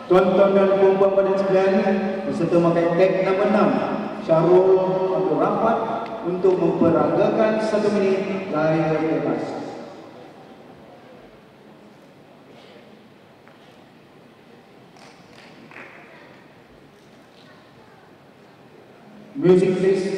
Tuan-tuan dan puan-puan pada sekalian, peserta memakai tag nombor 6, Shahrol Abdul Rafat untuk memperagakan 1 minit layar bebas. Music please.